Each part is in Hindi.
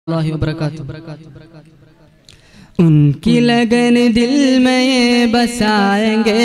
उनकी लगन दिल में बसाएंगे,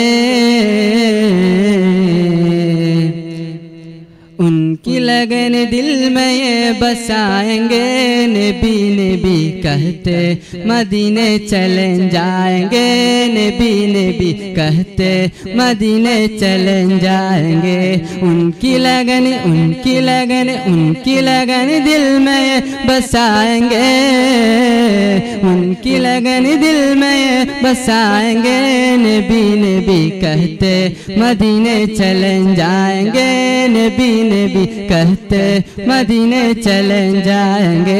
उनकी लगन दिल में बसाएंगे। नबी नबी कहते मदीने चले जाएंगे, नबी नबी कहते मदीने चले जाएंगे। उनकी लगन उनकी लगन उनकी लगन दिल में बसाएंगे, उनकी लगन दिल में बसाएंगे। नबी नबी कहते मदीने चले जाएंगे, नबी नबी कहते मदीने चले जाएंगे।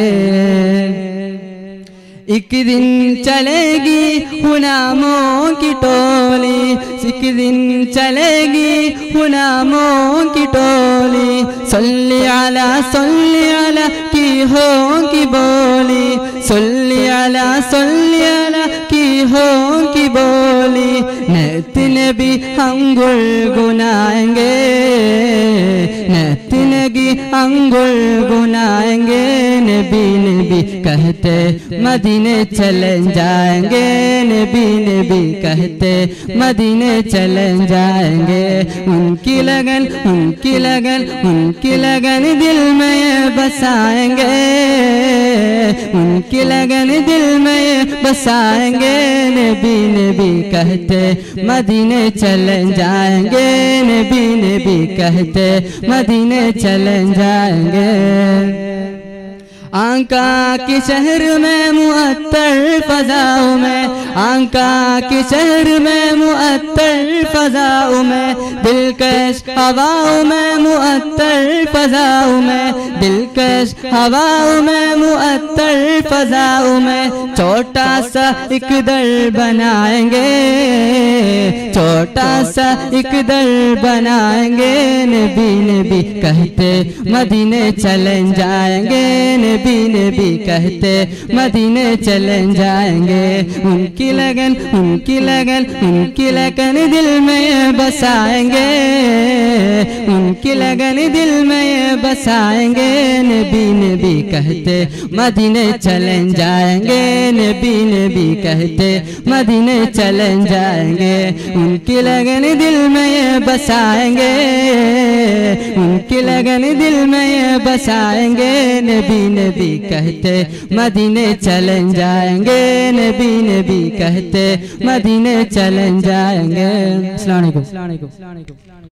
एक दिन चलेगी गुलामों की टोली, एक दिन चलेगी गुलामों की टोली। सल्ली अला की होगी बोली, सल्ली अला की होगी बोली। नत नबी हम गुनगुनाएंगे, नत नबी हम गुनगुनाएंगे। नबी नबी कहते मदीने चले जाएंगे, नबी नबी कहते मदीने चले जाएंगे। उनकी लगन उनकी लगन उनकी लगन दिल में बसाएंगे, उनकी लगन दिल में बसाएंगे। नबी नबी कहते मदीने चले जाएंगे, नबी नबी कहते मदीने चले जाएंगे। आका के शहर में मुअत्तर फज़ाओं में, आका के शहर में मुअत्तर फज़ाओं में। दिलकश हवाओं में मुअत्तर फज़ाओं में, दिलकश हवाओं में मुअत्तर फज़ाओं में। छोटा सा एक दर बनाएंगे, छोटा सा एक दर बनाएंगे। नबी नबी कहते मदीने चले जाएंगे, नबी नबी कहते मदीने चले जाएंगे। उनकी लगन उनकी लगन उनकी लगन दिल में बसाएंगे, उनकी लगन दिल में बसाएंगे। नबी नबी कहते मदीने चले जाएंगे, नबी नबी कहते मदीने चले जाएंगे। उनकी लगन दिल में बसाएंगे, उनकी लगन दिल में बसाएंगे। नबी नबी कहते मदीने चले जाएंगे, नबी नबी कहते मदीने चले जाएंगे। अस्सलाम वालेकुम।